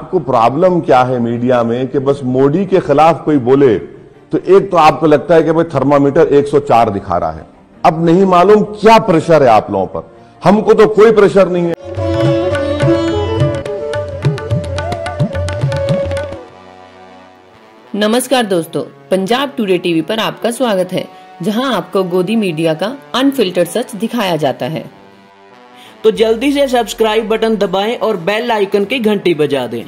आपको प्रॉब्लम क्या है मीडिया में कि बस मोदी के खिलाफ कोई बोले तो एक तो आपको लगता है कि भाई थर्मामीटर 104 दिखा रहा है। अब नहीं मालूम क्या प्रेशर है आप लोगों पर। हमको तो कोई प्रेशर नहीं है। नमस्कार दोस्तों, पंजाब टुडे टीवी पर आपका स्वागत है, जहां आपको गोदी मीडिया का अनफिल्टर्ड सच दिखाया जाता है। तो जल्दी से सब्सक्राइब बटन दबाएं और बेल आइकन की घंटी बजा दें।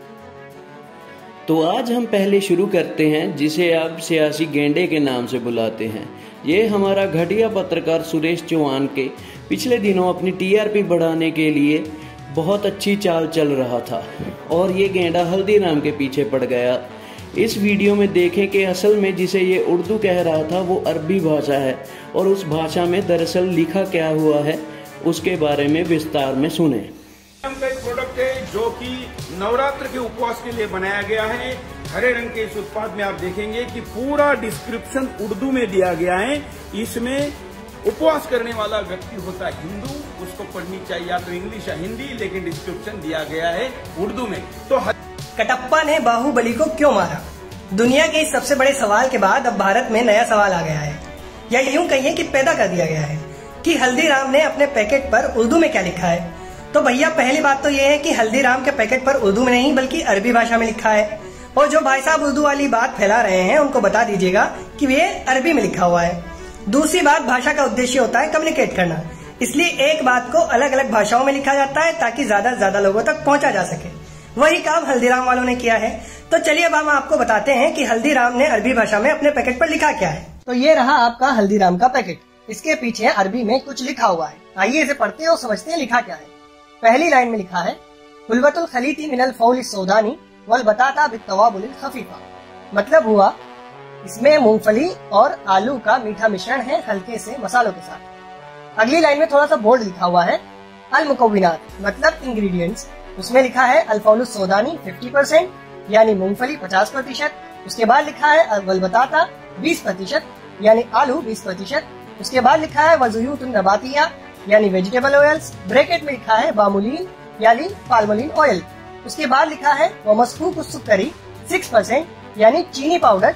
तो आज हम पहले शुरू करते हैं जिसे आप सियासी गेंडे के नाम से बुलाते हैं। ये हमारा घटिया पत्रकार सुरेश चौहान के पिछले दिनों अपनी टीआरपी बढ़ाने के लिए बहुत अच्छी चाल चल रहा था और ये गेंडा हल्दीराम के पीछे पड़ गया। इस वीडियो में देखें कि असल में जिसे ये उर्दू कह रहा था वो अरबी भाषा है और उस भाषा में दरअसल लिखा क्या हुआ है उसके बारे में विस्तार में सुने। का एक प्रोडक्ट है जो कि नवरात्र के उपवास के लिए बनाया गया है। हरे रंग के इस उत्पाद में आप देखेंगे कि पूरा डिस्क्रिप्शन उर्दू में दिया गया है। इसमें उपवास करने वाला व्यक्ति होता है हिंदू, उसको पढ़नी चाहिए या तो इंग्लिश या हिंदी, लेकिन डिस्क्रिप्शन दिया गया है उर्दू में। तो कटप्पा ने बाहुबली को क्यों मारा? दुनिया के इस सबसे बड़े सवाल के बाद अब भारत में नया सवाल आ गया है, या यूं कहिए कि पैदा कर दिया गया है कि हल्दीराम ने अपने पैकेट पर उर्दू में क्या लिखा है। तो भैया पहली बात तो ये है कि हल्दीराम के पैकेट पर उर्दू में नहीं बल्कि अरबी भाषा में लिखा है। और जो भाई साहब उर्दू वाली बात फैला रहे हैं उनको बता दीजिएगा कि ये अरबी में लिखा हुआ है। दूसरी बात, भाषा का उद्देश्य होता है कम्युनिकेट करना, इसलिए एक बात को अलग अलग भाषाओं में लिखा जाता है ताकि ज्यादा से ज्यादा लोगों तक पहुंचा जा सके। वही काम हल्दीराम वालों ने किया है। तो चलिए अब हम आपको बताते हैं कि हल्दीराम ने अरबी भाषा में अपने पैकेट पर लिखा क्या है। तो ये रहा आपका हल्दीराम का पैकेट। इसके पीछे अरबी में कुछ लिखा हुआ है। आइए इसे पढ़ते हैं और समझते हैं लिखा क्या है। पहली लाइन में लिखा है हुल्वतुल खलीती मिनल फौल सौदानी वल बताता बित्तवाबुल खफीफा। मतलब हुआ इसमें मूंगफली और आलू का मीठा मिश्रण है हल्के से मसालों के साथ। अगली लाइन में थोड़ा सा बोल्ड लिखा हुआ है अल मुकव्विनात मतलब इंग्रेडिएंट्स। उसमें लिखा है अल्फौलुस सौदानी 50% यानी मूंगफली 50%। उसके बाद लिखा है वल बताता 20% यानी आलू 20%। उसके बाद लिखा है वज़ुयूतुन नबातिया यानी वेजिटेबल ऑयल्स। ब्रैकेट में लिखा है बामुलीन यानी पाल्मोलिन ऑयल। उसके बाद लिखा है वमस्फूकुस सुक्करी 6% यानी चीनी पाउडर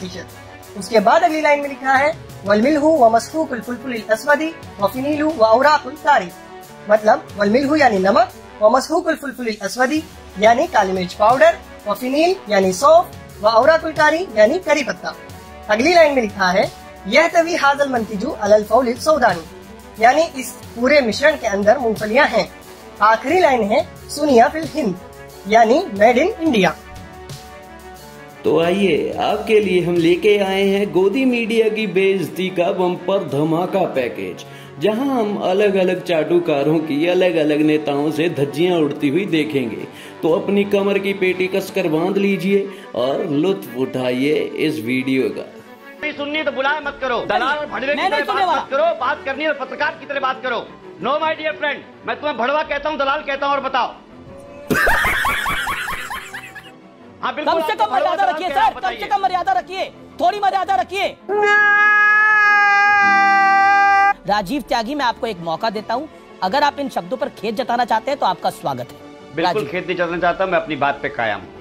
6%। उसके बाद अगली लाइन में लिखा है वलमिल्हु वमस्फूकुल फुलफुलिल अस्वदी वफिनीलु वऔराकुल कारी। मतलब वलमिल्हु यानी नमक, वमस्फूकुल फुलफुलिल अस्वदी यानी काली मिर्च पाउडर, वफिनील यानी सौंफ, वऔराकुल कारी यानी करी पत्ता। अगली लाइन में लिखा है यह तवी हाजल मंतिजु अलल फौलिल सौदानी यानी इस पूरे मिश्रण के अंदर मूंगफलियां हैं। आखिरी लाइन है सुनिया फिल हिंद यानी मेड इन इंडिया। तो आइए आपके लिए हम लेके आए हैं गोदी मीडिया की बेइज्जती का बम्पर धमाका पैकेज, जहां हम अलग अलग चाटुकारों की अलग अलग नेताओं से धज्जियां उड़ती हुई देखेंगे। तो अपनी कमर की पेटी कसकर बांध लीजिए और लुत्फ उठाइए इस वीडियो का। सुननी तो बुलाए मत करो, दलाल और भड़वे की तरह बात मत करो, बात करनी है पत्रकार की तरह बात करो। नो माय डियर फ्रेंड, मैं तुम्हें भड़वा कहता हूँ, दलाल कहता हूँ, और बताओ। हाँ बिल्कुल, कम से कम मर्यादा रखिए सर, कम से कम मर्यादा रखिए, थोड़ी मर्यादा रखिए। राजीव त्यागी, मैं आपको एक मौका देता हूं, अगर आप इन शब्दों पर खेद जताना चाहते हैं तो आपका स्वागत है। बिल्कुल खेद नहीं जताना चाहता, मैं अपनी बात पे कायम हूं।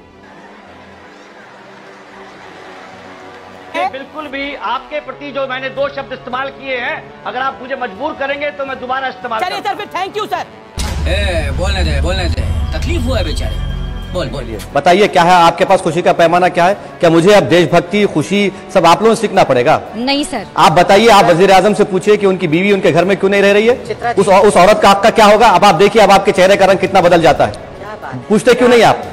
बिल्कुल भी आपके प्रति जो मैंने 2 शब्द इस्तेमाल किए हैं, अगर आप मुझे मजबूर करेंगे तो मैं दोबारा इस्तेमाल चलिए सर, फिर थैंक यू सर। बोलने दे, तकलीफ हुआ है बेचारे। बोलिए, बताइए क्या है आपके पास, खुशी का पैमाना क्या है? क्या मुझे अब देशभक्ति, खुशी सब आप लोगों से सीखना पड़ेगा? नहीं सर। आप बताइए, आप वजीर आजम से पूछिए कि उनकी बीवी उनके घर में क्यों नहीं रह रही है? उस औरत का आपका क्या होगा? अब आप देखिए, अब आपके चेहरे का रंग कितना बदल जाता है। पूछते क्यों नहीं आप?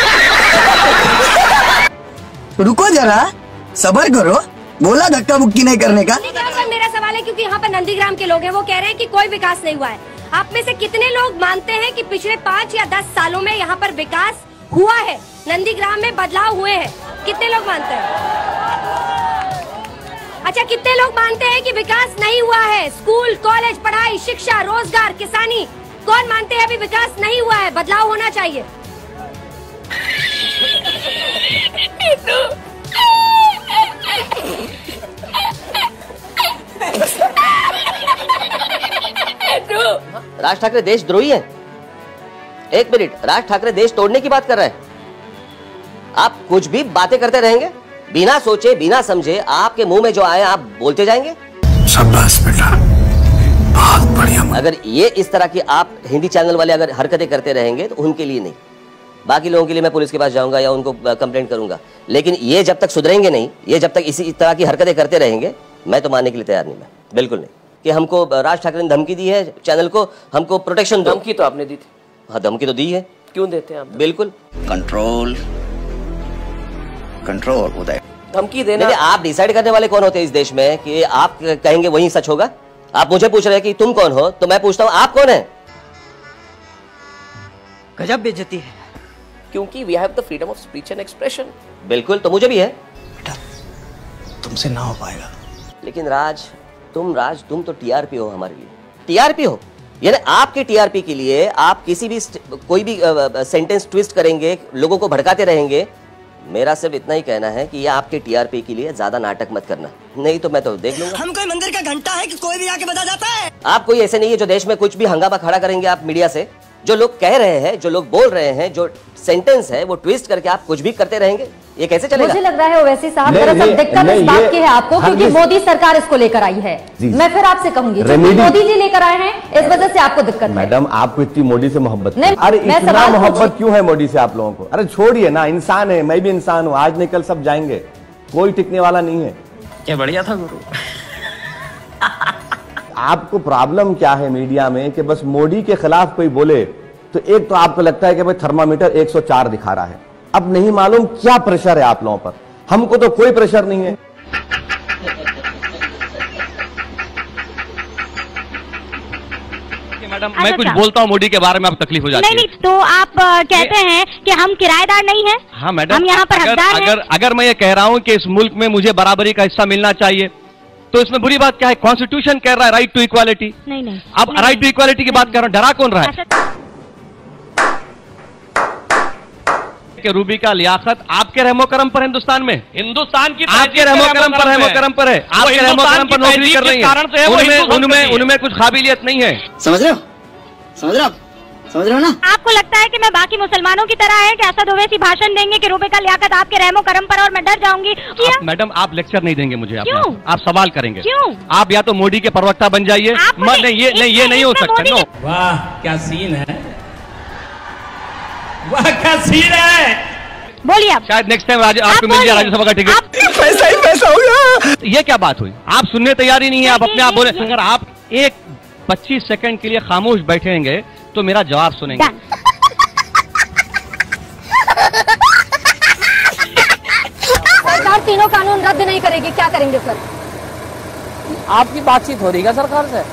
रुको जरा, सब्र करो, बोला धक्का मुक्की नहीं करने का। मेरा सवाल है क्योंकि यहाँ पर नंदीग्राम के लोग हैं, वो कह रहे हैं कि कोई विकास नहीं हुआ है। आप में से कितने लोग मानते हैं कि पिछले 5 या 10 सालों में यहाँ पर विकास हुआ है, नंदीग्राम में बदलाव हुए हैं? कितने लोग मानते हैं? अच्छा, कितने लोग मानते हैं कि विकास नहीं हुआ है? स्कूल, कॉलेज, पढ़ाई, शिक्षा, रोजगार, किसानी, कौन मानते हैं अभी विकास नहीं हुआ है, बदलाव होना चाहिए? राज ठाकरे देशद्रोही है एक मिनट, राज ठाकरे देश तोड़ने की बात कर रहे हैं? आप कुछ भी बातें करते रहेंगे बिना सोचे बिना समझे, आपके मुंह में जो आए आप बोलते जाएंगे। शाबाश बेटा, बहुत बढ़िया। अगर ये इस तरह की आप हिंदी चैनल वाले अगर हरकतें करते रहेंगे तो उनके लिए नहीं, बाकी लोगों के लिए मैं पुलिस के पास जाऊंगा या उनको कंप्लेंट करूंगा, लेकिन ये जब तक सुधरेंगे नहीं, ये जब तक इसी तरह की हरकतें करते रहेंगे, मैं तो मानने के लिए तैयार नहीं, मैं बिल्कुल नहीं कि हमको राज ठाकरे ने धमकी दी है चैनल को, हमको प्रोटेक्शन दो। धमकी तो आपने दी थी। हाँ, धमकी तो दी है। क्यों देते हैं आप? बिल्कुल कंट्रोल कंट्रोल उदय। धमकी देना, आप डिसाइड करने वाले कौन होते हैं इस देश में कि आप कहेंगे वही सच होगा? आप मुझे पूछ रहे हैं कि तुम कौन हो, तो मैं पूछता हूं आप कौन है? गजब बेइज्जती है, क्योंकि we have the freedom of speech and expression. बिल्कुल, तो मुझे भी है। बेटा तुमसे ना हो पाएगा। लेकिन राज तुम तो टीआरपी हो हमारे लिए, टीआरपी हो, यानी आपके टीआरपी के लिए आप किसी भी कोई भी सेंटेंस ट्विस्ट करेंगे, लोगों को भड़काते रहेंगे। मेरा सिर्फ इतना ही कहना है कि ये आपके टीआरपी के लिए ज्यादा नाटक मत करना, नहीं तो मैं तो देख लूंगा। हम कोई मंदिर का घंटा है कि कोई भी आके बजा जाता है? आप कोई ऐसे नहीं है जो देश में कुछ भी हंगामा खड़ा करेंगे आप मीडिया से। जो लोग कह रहे हैं, जो लोग बोल रहे हैं, जो सेंटेंस है वो ट्विस्ट करके आप कुछ भी करते रहेंगे, ये कैसे चलेगा? मुझे लग रहा है ओवैसी साहब दरअसल दिक्कत इस बात की है आपको, क्योंकि मोदी सरकार इसको लेकर आई है। मैं फिर आपसे कहूंगी, मोदी जी लेकर आए हैं, इस वजह से आपको दिक्कत है। मैडम, आपको इतनी मोदी से मोहब्बत नहीं, अरे इतना मोहब्बत क्यों है मोदी से आप लोगों को? अरे छोड़िए ना, इंसान है, मैं भी इंसान हूँ, आज नहीं कल सब जाएंगे, कोई टिकने वाला नहीं है। क्या बढ़िया था गुरु। आपको प्रॉब्लम क्या है मीडिया में कि बस मोदी के खिलाफ कोई बोले तो एक तो आपको लगता है कि भाई थर्मामीटर 104 दिखा रहा है। अब नहीं मालूम क्या प्रेशर है आप लोगों पर, हमको तो कोई प्रेशर नहीं है। मैडम, मैं कुछ बोलता हूँ मोदी के बारे में, आप तकलीफ हो जाती है। नहीं, तो आप कहते हैं कि हम किराएदार नहीं हैं? हाँ मैडम, हम यहाँ पर हकदार हैं। अगर मैं ये कह रहा हूँ कि इस मुल्क में मुझे बराबरी का हिस्सा मिलना चाहिए, तो इसमें बुरी बात क्या है? कॉन्स्टिट्यूशन कह रहा है राइट टू इक्वालिटी। नहीं, अब राइट टू इक्वालिटी की बात कर रहा हूँ, डरा कौन रहा है? कि रूबी का लियाकत आपके रहमो करम पर हिंदुस्तान में, हिंदुस्तान की आपके रहमो करम पर है, आपके रहमो करम पर नौकरी कर रही है, उनमें कुछ काबिलियत नहीं है। समझ रहे हो? समझ रहे हो ना? आपको लगता है कि मैं बाकी मुसलमानों की तरह है कि असद ओवैसी भाषण देंगे कि रूबी का लियाकत आपके रहमो करम पर और मैं डर जाऊंगी? मैडम, आप लेक्चर नहीं देंगे मुझे, क्यों? आप सवाल करेंगे। क्यों? आप या तो मोदी के प्रवक्ता बन जाइए। ये नहीं हो सकता। नो, वाह क्या सीन है, वाह क्या सीन है। बोलिए आप। शायद नेक्स्ट टाइम आपको मिल जाए राज्यसभा का टिकट। पैसा ही पैसा हो गया। ये क्या बात हुई? आप सुनने तैयार ही नहीं है, आप अपने आप बोले। अगर आप एक 25 सेकंड के लिए खामोश बैठेंगे तो मेरा जवाब सुनेंगे। सरकार तीनों कानून रद्द नहीं करेगी, क्या करेंगे सर? आपकी बातचीत हो रही है सरकार से?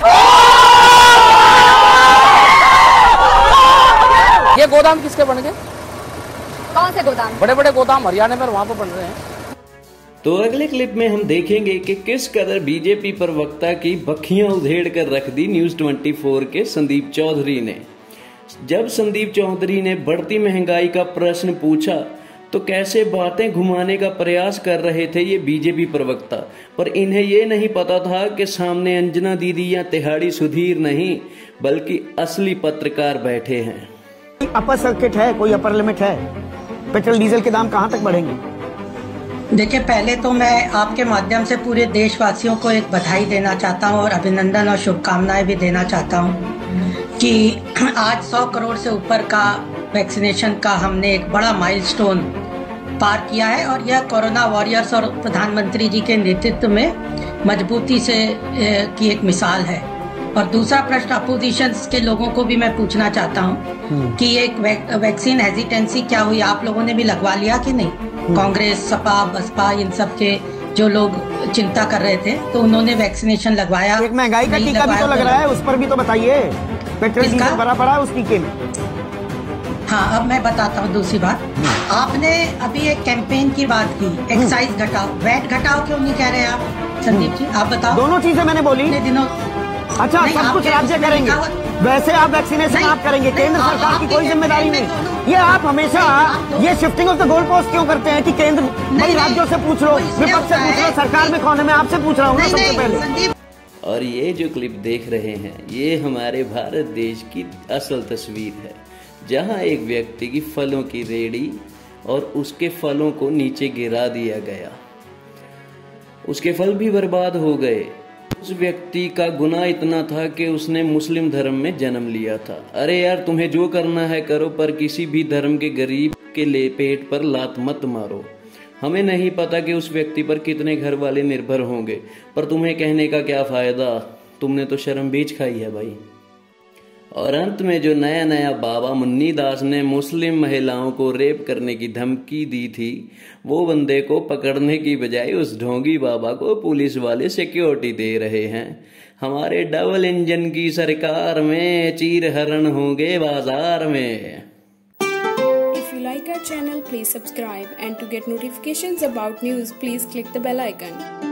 ये गोदाम किसके बन गए? कौन से गोदाम? बड़े बड़े गोदाम हरियाणा में वहां पर बन रहे हैं। तो अगले क्लिप में हम देखेंगे कि किस कदर बीजेपी प्रवक्ता की बखियां उधेड़ कर रख दी न्यूज 24 के संदीप चौधरी ने। जब संदीप चौधरी ने बढ़ती महंगाई का प्रश्न पूछा तो कैसे बातें घुमाने का प्रयास कर रहे थे ये बीजेपी प्रवक्ता, पर इन्हें ये नहीं पता था कि सामने अंजना दीदी या तिहाड़ी सुधीर नहीं बल्कि असली पत्रकार बैठे हैं। अपर सर्किट है, कोई अपर लिमिट है? पेट्रोल डीजल के दाम कहाँ तक बढ़ेंगे? देखिए, पहले तो मैं आपके माध्यम से पूरे देशवासियों को एक बधाई देना चाहता हूँ और अभिनंदन और शुभकामनाएं भी देना चाहता हूँ कि आज 100 करोड़ से ऊपर का वैक्सीनेशन का हमने एक बड़ा माइलस्टोन पार किया है और यह कोरोना वॉरियर्स और प्रधानमंत्री जी के नेतृत्व में मजबूती से की एक मिसाल है। और दूसरा प्रश्न अपोजिशन के लोगों को भी मैं पूछना चाहता हूँ कि एक वैक्सीन हेजिटेंसी क्या हुई? आप लोगों ने भी लगवा लिया कि नहीं? कांग्रेस, सपा, बसपा, इन सब के जो लोग चिंता कर रहे थे तो उन्होंने वैक्सीनेशन लगवाया। एक महंगाई का टीका भी तो लग रहा है, उस पर भी तो बताइए। पेट्रोल डीजल भरा पड़ा है उस टीके में। हाँ, अब मैं बताता हूँ दूसरी बात। आपने अभी एक कैंपेन की बात की, एक्साइज घटाओ, वैट घटाओ, क्यों नहीं कह रहे आप संदीप जी? आप बताओ। दोनों चीजें मैंने बोली। दिनों अच्छा, सब कुछ राज्य करेंगे, वैसे आप वैक्सीनेशन आप करेंगे, केंद्र सरकार की कोई जिम्मेदारी नहीं। ये आप हमेशा ये shifting of the goal post क्यों करते हैं कि केंद्र भाई राज्यों से पूछ लो, विपक्ष से पूछ लो, सरकार में कौन है? मैं आपसे पूछ रहा हूँ ना सबसे पहले। और ये जो क्लिप देख रहे हैं ये हमारे भारत देश की असल तस्वीर है, जहां एक व्यक्ति की फलों की रेहड़ी और उसके फलों को नीचे गिरा दिया गया। उसके फल भी बर्बाद हो गए। उस व्यक्ति का गुनाह इतना था कि उसने मुस्लिम धर्म में जन्म लिया था। अरे यार, तुम्हें जो करना है करो, पर किसी भी धर्म के गरीब के लिए पेट पर लात मत मारो। हमें नहीं पता कि उस व्यक्ति पर कितने घर वाले निर्भर होंगे, पर तुम्हें कहने का क्या फायदा, तुमने तो शर्म बीज खाई है भाई। और अंत में जो नया नया बाबा मुन्नी दास ने मुस्लिम महिलाओं को रेप करने की धमकी दी थी, वो बंदे को पकड़ने की बजाय उस ढोंगी बाबा को पुलिस वाले सिक्योरिटी दे रहे हैं। हमारे डबल इंजन की सरकार में चीर हरण होंगे बाजार में। If you like our channel, please subscribe, and to get notifications about news, please click the bell icon.